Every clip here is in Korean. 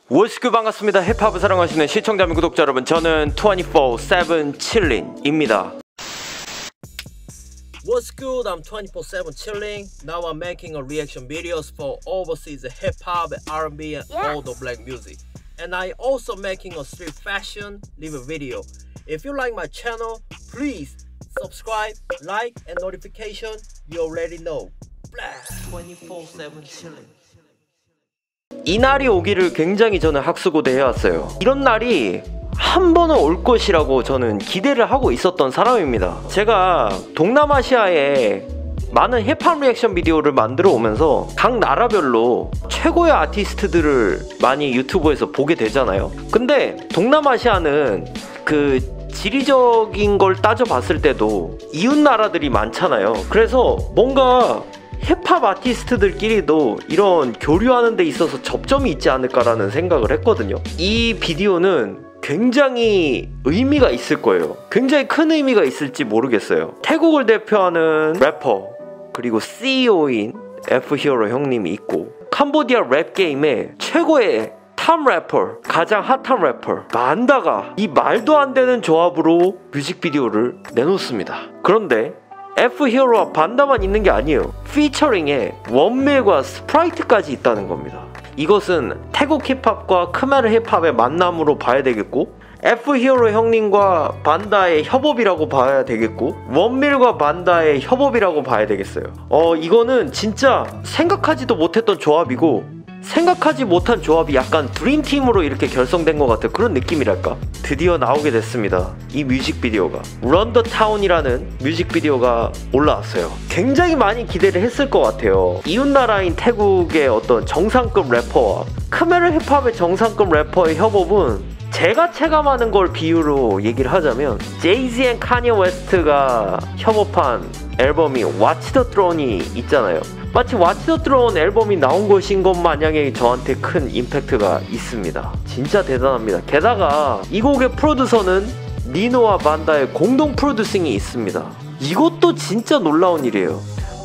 워스큐 반갑습니다. 힙합을 사랑하시는 시청자 및 구독자 여러분, 저는 24/7 칠린입니다. What's good? I'm 24/7 chilling. Now I'm making a reaction videos for overseas hip hop, R&B, and all the black music. And I also making a street fashion review video. If you like my channel, please subscribe, like, and notification. You already know. 24/7 chilling. 이 날이 오기를 굉장히 저는 학수고대해왔어요. 이런 날이 한 번은 올 것이라고 저는 기대를 하고 있었던 사람입니다. 제가 동남아시아에 많은 힙합 리액션 비디오를 만들어 오면서 각 나라별로 최고의 아티스트들을 많이 유튜브에서 보게 되잖아요. 근데 동남아시아는 그 지리적인 걸 따져봤을 때도 이웃 나라들이 많잖아요. 그래서 뭔가 힙합 아티스트들끼리도 이런 교류하는 데 있어서 접점이 있지 않을까라는 생각을 했거든요. 이 비디오는 굉장히 의미가 있을 거예요. 굉장히 큰 의미가 있을지 모르겠어요. 태국을 대표하는 래퍼 그리고 CEO인 F-히어로 형님이 있고, 캄보디아 랩 게임의 최고의 탑 래퍼, 가장 핫한 래퍼 반다가 이 말도 안 되는 조합으로 뮤직비디오를 내놓습니다. 그런데 F-히어로와 반다만 있는 게 아니에요. 피처링에 원밀과 스프라이트까지 있다는 겁니다. 이것은 태국 힙합과 크메르 힙합의 만남으로 봐야 되겠고, F-히어로 형님과 반다의 협업이라고 봐야 되겠고, 원밀과 반다의 협업이라고 봐야 되겠어요. 이거는 진짜 생각하지도 못했던 조합이고, 생각하지 못한 조합이 약간 드림팀으로 이렇게 결성된 것 같은 그런 느낌이랄까? 드디어 나오게 됐습니다. 이 뮤직비디오가 Run the Town이라는 뮤직비디오가 올라왔어요. 굉장히 많이 기대를 했을 것 같아요. 이웃나라인 태국의 어떤 정상급 래퍼와 크메르 힙합의 정상급 래퍼의 협업은 제가 체감하는 걸 비유로 얘기를 하자면 제이지 앤 카니에 웨스트가 협업한 앨범이 Watch the Throne이 있잖아요. 마치 Watch the Throne 앨범이 나온 것인 것 마냥에 저한테 큰 임팩트가 있습니다. 진짜 대단합니다. 게다가 이 곡의 프로듀서는 니노와 반다의 공동 프로듀싱이 있습니다. 이것도 진짜 놀라운 일이에요.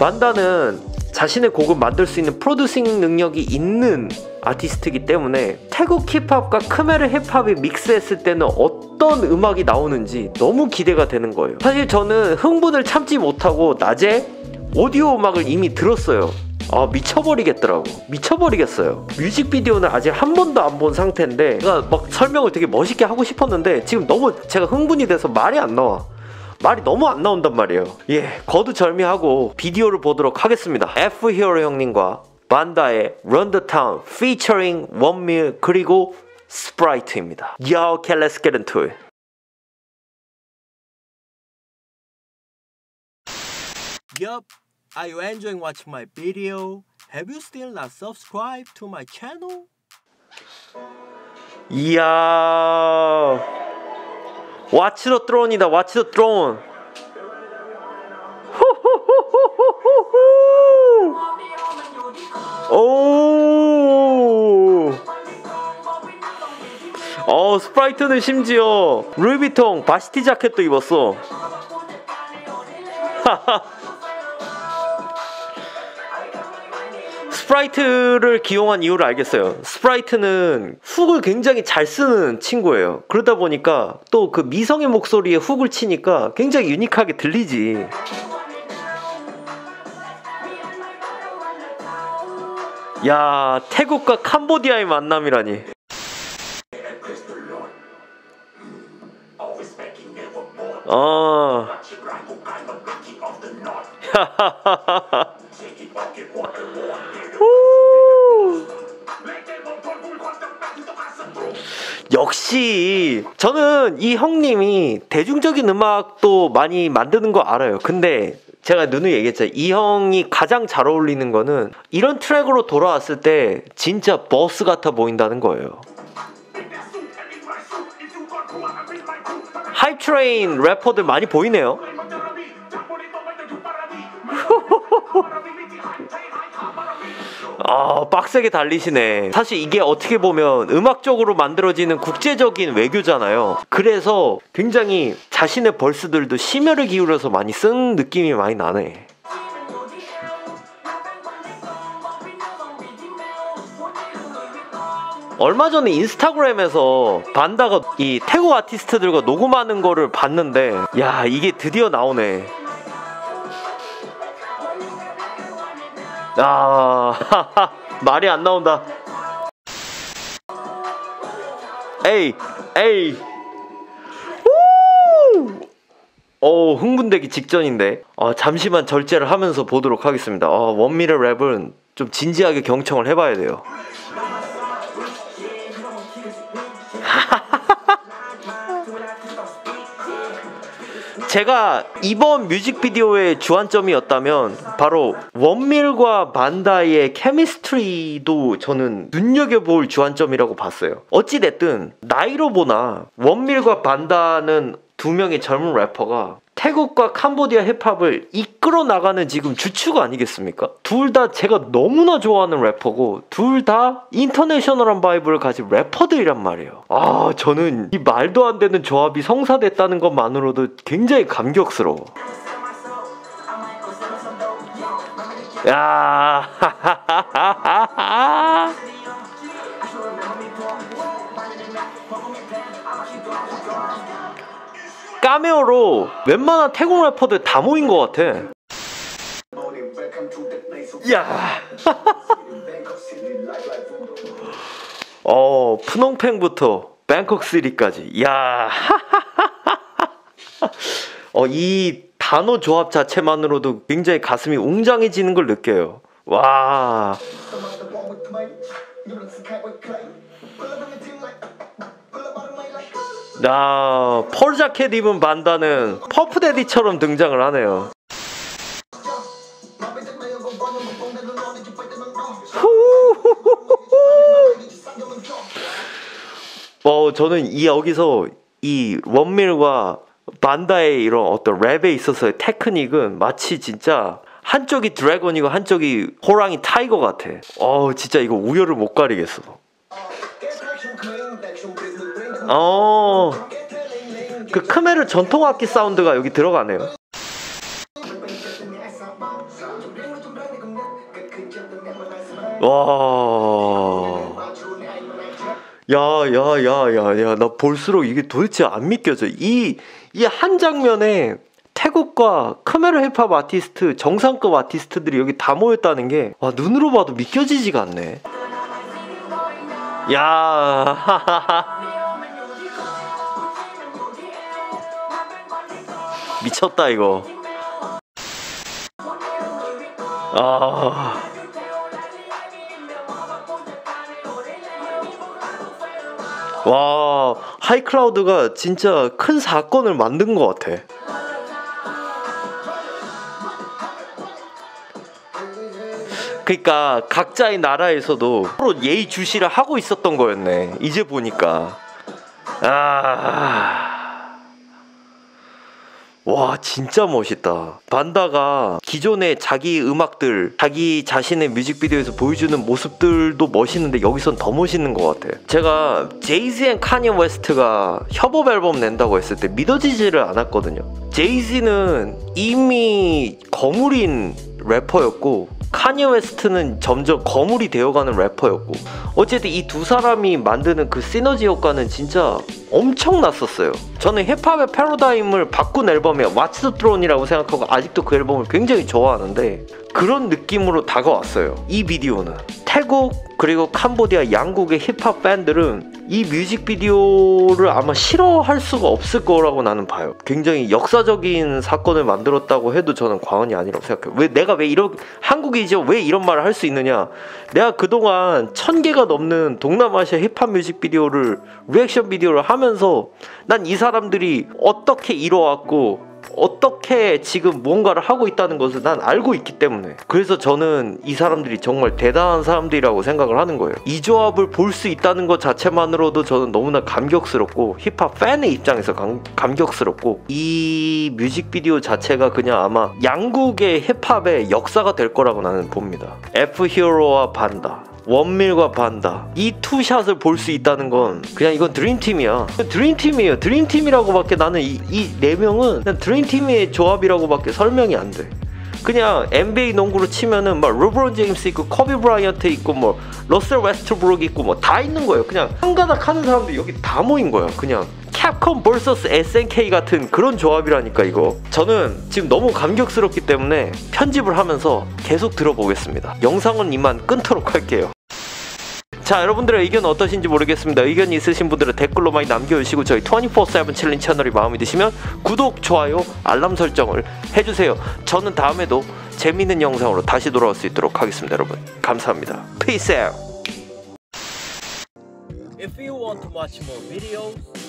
반다는 자신의 곡을 만들 수 있는 프로듀싱 능력이 있는 아티스트이기 때문에 태국 힙합과 크메르 힙합이 믹스했을 때는 어떤 음악이 나오는지 너무 기대가 되는 거예요. 사실 저는 흥분을 참지 못하고 낮에 오디오 음악을 이미 들었어요. 미쳐버리겠더라고. 미쳐버리겠어요. 뮤직비디오는 아직 한 번도 안 본 상태인데 제가 막 설명을 되게 멋있게 하고 싶었는데 지금 너무 제가 흥분이 돼서 말이 안 나와. 말이 너무 안 나온단 말이에요. 거두절미하고 비디오를 보도록 하겠습니다. F-히어로 형님과 반다의 Run the Town featuring 원밀 그리고 스프라이트입니다. Okay, let's get into it. Yup, are you enjoying watching my video? Have you still not subscribed to my channel? 이야, Watch the Throne이다. Watch the Throne. 스프라이트는 심지어 루이비통 바시티 자켓도 입었어. 스프라이트를 기용한 이유를 알겠어요. 스프라이트는 훅을 굉장히 잘 쓰는 친구예요. 그러다 보니까 또 그 미성의 목소리에 훅을 치니까 굉장히 유니크하게 들리지. 야, 태국과 캄보디아의 만남이라니. 역시 저는 이 형님이 대중적인 음악도 많이 만드는 거 알아요. 근데 제가 누누이 얘기했잖아요. 이 형이 가장 잘 어울리는 거는 이런 트랙으로 돌아왔을 때 진짜 버스 같아 보인다는 거예요. 하이트레인 래퍼들 많이 보이네요. 빡세게 달리시네. 사실 이게 어떻게 보면 음악적으로 만들어지는 국제적인 외교잖아요. 그래서 굉장히 자신의 벌스들도 심혈을 기울여서 많이 쓴 느낌이 많이 나네. 얼마 전에 인스타그램에서 반다가 이 태국 아티스트들과 녹음하는 거를 봤는데, 야, 이게 드디어 나오네. 말이 안 나온다. 에이. 흥분되기 직전인데. 잠시만 절제를 하면서 보도록 하겠습니다. 원미래 랩은 좀 진지하게 경청을 해봐야 돼요. 제가 이번 뮤직비디오의 주안점이었다면 바로 원밀과 반다의 케미스트리도 저는 눈여겨볼 주안점이라고 봤어요. 어찌됐든 나이로 보나 원밀과 반다는 두 명의 젊은 래퍼가 태국과 캄보디아 힙합을 이끌어 나가는 지금 주축 아니겠습니까? 둘 다 제가 너무나 좋아하는 래퍼고 둘 다 인터내셔널한 바이브를 가진 래퍼들이란 말이에요. 저는 이 말도 안 되는 조합이 성사됐다는 것만으로도 굉장히 감격스러워. 야, 카메오로 웬만한 태국 래퍼들 다 모인 것 같아. 야. 푸놈팽부터 뱅콕시티까지. 야. 이 단어 조합 자체만으로도 굉장히 가슴이 웅장해지는 걸 느껴요. 와. 펄 자켓 입은 반다는 퍼프데디처럼 등장을 하네요. 저는 여기서 이 원밀과 반다의 이런 어떤 랩에 있어서의 테크닉은 마치 진짜 한쪽이 드래곤이고 한쪽이 호랑이 타이거 같아. 진짜 이거 우열을 못 가리겠어. 그 크메르 전통악기 사운드가 여기 들어가네요. 와. 야, 나 볼수록 이게 도대체 안 믿겨져. 이 한 장면에 태국과 크메르 힙합 아티스트, 정상급 아티스트들이 여기 다 모였다는 게 눈으로 봐도 믿겨지지가 않네. 야. 미쳤다 이거. 와, 하이클라우드가 진짜 큰 사건을 만든 것 같아. 그러니까 각자의 나라에서도 서로 예의주시를 하고 있었던 거였네. 이제 보니까. 와, 진짜 멋있다. 반다가 기존의 자기 음악들, 자기 자신의 뮤직비디오에서 보여주는 모습들도 멋있는데 여기선 더 멋있는 것 같아. 제가 제이지 앤 카니 웨스트가 협업 앨범 낸다고 했을 때 믿어지지를 않았거든요. 제이지는 이미 거물인 래퍼였고 카니 웨스트는 점점 거물이 되어가는 래퍼였고, 어쨌든 이 두 사람이 만드는 그 시너지 효과는 진짜 엄청났었어요. 저는 힙합의 패러다임을 바꾼 앨범이에요. What's the Throne이라고 생각하고 아직도 그 앨범을 굉장히 좋아하는데, 그런 느낌으로 다가왔어요. 이 비디오는 태국 그리고 캄보디아 양국의 힙합 팬들은 이 뮤직비디오를 아마 싫어할 수가 없을 거라고 나는 봐요. 굉장히 역사적인 사건을 만들었다고 해도 저는 과언이 아니라고 생각해요. 내가 왜 이런, 한국이 이제 왜 이런 말을 할 수 있느냐. 내가 그동안 1000개가 넘는 동남아시아 힙합 뮤직비디오를, 리액션 비디오를 하면서 난 이 사람들이 어떻게 이뤄왔고 어떻게 지금 뭔가를 하고 있다는 것을 난 알고 있기 때문에, 그래서 저는 이 사람들이 정말 대단한 사람들이라고 생각을 하는 거예요. 이 조합을 볼 수 있다는 것 자체만으로도 저는 너무나 감격스럽고, 힙합 팬의 입장에서 감격스럽고, 이 뮤직비디오 자체가 그냥 아마 양국의 힙합의 역사가 될 거라고 나는 봅니다. F-히어로와 반다, 원밀과 반다, 이 투샷을 볼 수 있다는 건 그냥 이건 드림팀이야. 드림팀이에요. 드림팀이라고밖에 나는 이 네 명은 그냥 드림팀의 조합이라고밖에 설명이 안 돼. 그냥 NBA 농구로 치면은 막 르브론 제임스 있고 커비 브라이언트 있고 뭐 러셀 웨스트브룩 있고 뭐 다 있는 거예요. 그냥 한 가닥 하는 사람들 여기 다 모인 거예요. 그냥 캡콤 vs SNK 같은 그런 조합이라니까 이거. 저는 지금 너무 감격스럽기 때문에 편집을 하면서 계속 들어보겠습니다. 영상은 이만 끊도록 할게요. 자, 여러분들의 의견 어떠신지 모르겠습니다. 의견 있으신 분들은 댓글로 많이 남겨주시고 저희 24/7 챌린지 채널이 마음에 드시면 구독, 좋아요, 알람 설정을 해주세요. 저는 다음에도 재밌는 영상으로 다시 돌아올 수 있도록 하겠습니다. 여러분 감사합니다. Peace out. If you want to watch more videos,